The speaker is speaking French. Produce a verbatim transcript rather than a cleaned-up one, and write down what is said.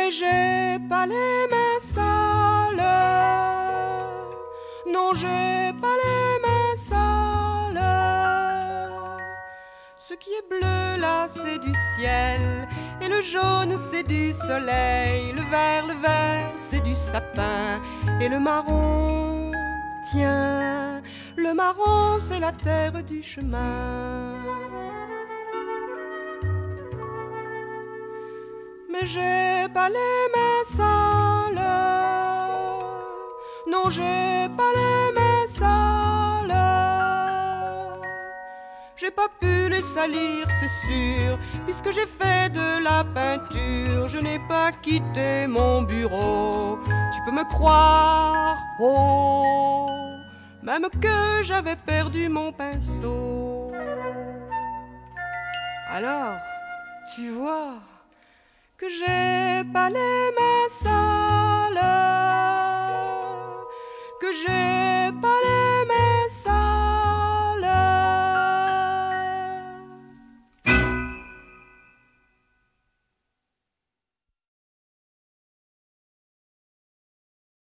Mais j'ai pas les mains sales. Non, j'ai pas les mains sales. Ce qui est bleu là, c'est du ciel. Et le jaune, c'est du soleil. Le vert, le vert, c'est du sapin. Et le marron, tiens, le marron, c'est la terre du chemin. Mais j'ai pas les mains sales. Non, j'ai pas les mains sales. J'ai pas pu les salir, c'est sûr, puisque j'ai fait de la peinture. Je n'ai pas quitté mon bureau, tu peux me croire, oh, même que j'avais perdu mon pinceau. Alors, tu vois que j'ai pas les mains sales, que j'ai pas les